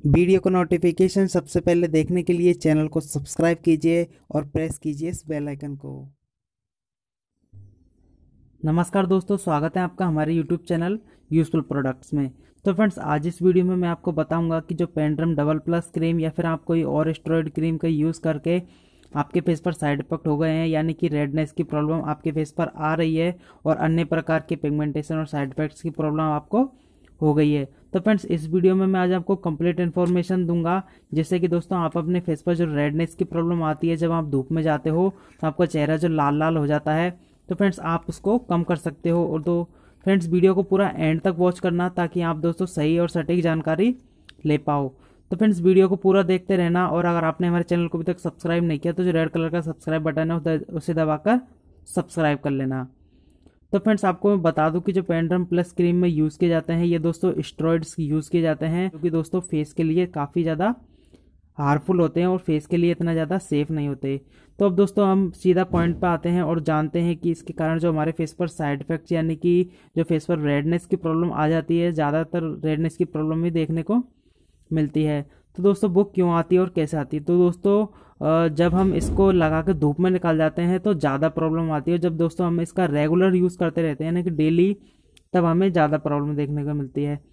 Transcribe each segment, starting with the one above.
Video को notification सबसे पहले देखने के लिए चैनल को सब्सक्राइब कीजिए और प्रेस कीजिए इस बेल आइकन को। नमस्कार दोस्तों, स्वागत है आपका हमारे यूट्यूब चैनल यूजफुल प्रोडक्ट्स में। तो फ्रेंड्स, आज इस वीडियो में मैं आपको बताऊंगा कि जो पेंड्रम डबल प्लस क्रीम या फिर आप कोई और स्टेरॉइड क्रीम का यूज़ करके आपके फेस पर साइड इफेक्ट हो गए हैं, यानी कि रेडनेस की प्रॉब्लम आपके फेस पर आ रही है और अन्य प्रकार के पिगमेंटेशन और साइड इफेक्ट्स की प्रॉब्लम आपको हो गई है। तो फ्रेंड्स, इस वीडियो में मैं आज आपको कंप्लीट इन्फॉर्मेशन दूंगा, जिससे कि दोस्तों आप अपने फेस पर जो रेडनेस की प्रॉब्लम आती है, जब आप धूप में जाते हो तो आपका चेहरा जो लाल लाल हो जाता है, तो फ्रेंड्स आप उसको कम कर सकते हो। और तो फ्रेंड्स, वीडियो को पूरा एंड तक वॉच करना ताकि आप दोस्तों सही और सटीक जानकारी ले पाओ। तो फ्रेंड्स, वीडियो को पूरा देखते रहना, और अगर आपने हमारे चैनल को अभी तक सब्सक्राइब नहीं किया तो जो रेड कलर का सब्सक्राइब बटन है उसे दबाकर सब्सक्राइब कर लेना। तो फ्रेंड्स, आपको मैं बता दूं कि जो पेंड्रम प्लस क्रीम में यूज़ किए जाते हैं, ये दोस्तों स्टेरॉइड्स यूज़ किए जाते हैं, जो कि दोस्तों फेस के लिए काफ़ी ज़्यादा हार्मफुल होते हैं और फेस के लिए इतना ज़्यादा सेफ नहीं होते। तो अब दोस्तों हम सीधा पॉइंट पे आते हैं और जानते हैं कि इसके कारण जो हमारे फेस पर साइड इफेक्ट्स, यानी कि जो फेस पर रेडनेस की प्रॉब्लम आ जाती है, ज़्यादातर रेडनेस की प्रॉब्लम भी देखने को मिलती है। तो दोस्तों वो क्यों आती है और कैसे आती है? तो दोस्तों जब हम इसको लगा के धूप में निकाल जाते हैं तो ज़्यादा प्रॉब्लम आती है। जब दोस्तों हम इसका रेगुलर यूज़ करते रहते हैं, यानी कि डेली, तब हमें ज़्यादा प्रॉब्लम देखने को मिलती है।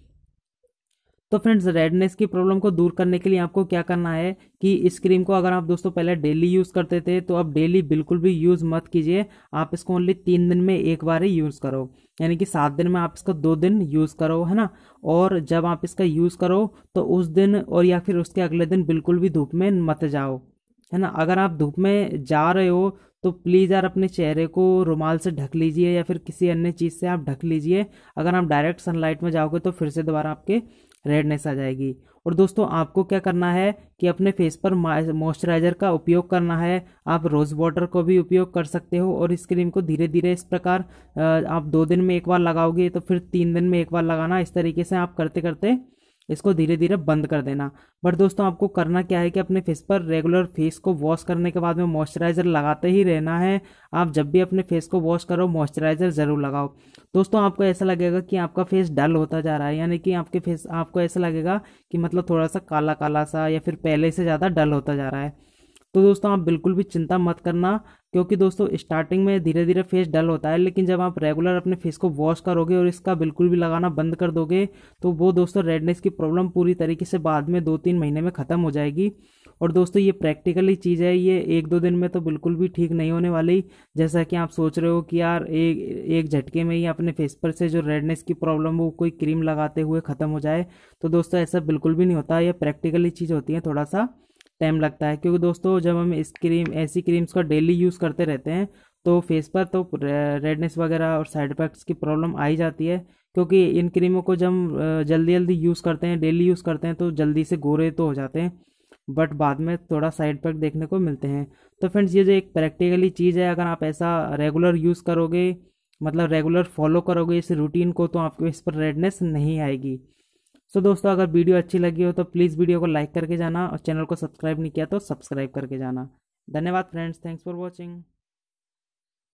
तो फ्रेंड्स, रेडनेस की प्रॉब्लम को दूर करने के लिए आपको क्या करना है कि इस क्रीम को अगर आप दोस्तों पहले डेली यूज़ करते थे, तो अब डेली बिल्कुल भी यूज़ मत कीजिए। आप इसको ओनली 3 दिन में एक बार ही यूज़ करो, यानी कि 7 दिन में आप इसका 2 दिन यूज़ करो, है ना। और जब आप इसका यूज़ करो तो उस दिन और या फिर उसके अगले दिन बिल्कुल भी धूप में मत जाओ, है ना। अगर आप धूप में जा रहे हो तो प्लीज़ यार अपने चेहरे को रुमाल से ढक लीजिए या फिर किसी अन्य चीज़ से आप ढक लीजिए। अगर आप डायरेक्ट सनलाइट में जाओगे तो फिर से दोबारा आपके रेडनेस आ जाएगी। और दोस्तों आपको क्या करना है कि अपने फेस पर मॉइस्चराइजर का उपयोग करना है। आप रोज़ वाटर को भी उपयोग कर सकते हो, और इस क्रीम को धीरे धीरे इस प्रकार आप 2 दिन में एक बार लगाओगे तो फिर 3 दिन में एक बार लगाना। इस तरीके से आप करते करते इसको धीरे धीरे बंद कर देना। बट दोस्तों आपको करना क्या है कि अपने फेस पर रेगुलर फेस को वॉश करने के बाद में मॉइस्चराइजर लगाते ही रहना है। आप जब भी अपने फेस को वॉश करो मॉइस्चराइजर ज़रूर लगाओ। दोस्तों आपको ऐसा लगेगा कि आपका फेस डल होता जा रहा है, यानी कि आपके फेस आपको ऐसा लगेगा कि मतलब थोड़ा सा काला काला सा या फिर पहले से ज़्यादा डल होता जा रहा है। तो दोस्तों आप बिल्कुल भी चिंता मत करना, क्योंकि दोस्तों स्टार्टिंग में धीरे धीरे फेस डल होता है, लेकिन जब आप रेगुलर अपने फेस को वॉश करोगे और इसका बिल्कुल भी लगाना बंद कर दोगे तो वो दोस्तों रेडनेस की प्रॉब्लम पूरी तरीके से बाद में 2-3 महीने में ख़त्म हो जाएगी। और दोस्तों ये प्रैक्टिकली चीज़ है, ये 1-2 दिन में तो बिल्कुल भी ठीक नहीं होने वाली। जैसा कि आप सोच रहे हो कि यार एक एक झटके में ही अपने फेस पर से जो रेडनेस की प्रॉब्लम वो कोई क्रीम लगाते हुए ख़त्म हो जाए, तो दोस्तों ऐसा बिल्कुल भी नहीं होता। ये प्रैक्टिकली चीज़ होती है, थोड़ा सा टाइम लगता है, क्योंकि दोस्तों जब हम इस क्रीम ऐसी क्रीम्स का डेली यूज़ करते रहते हैं तो फेस पर तो रेडनेस वगैरह और साइड इफ़ेक्ट्स की प्रॉब्लम आ ही जाती है। क्योंकि इन क्रीमों को जब हम जल्दी जल्दी यूज़ करते हैं, डेली यूज़ करते हैं, तो जल्दी से गोरे तो हो जाते हैं, बट बाद में थोड़ा साइड इफेक्ट देखने को मिलते हैं। तो फ्रेंड्स, ये जो एक प्रैक्टिकली चीज़ है, अगर आप ऐसा रेगुलर यूज़ करोगे, मतलब रेगुलर फॉलो करोगे इस रूटीन को, तो आपको इस पर रेडनेस नहीं आएगी। सो दोस्तों, अगर वीडियो अच्छी लगी हो तो प्लीज़ वीडियो को लाइक करके जाना, और चैनल को सब्सक्राइब नहीं किया तो सब्सक्राइब करके जाना। धन्यवाद फ्रेंड्स, थैंक्स फॉर वॉचिंग।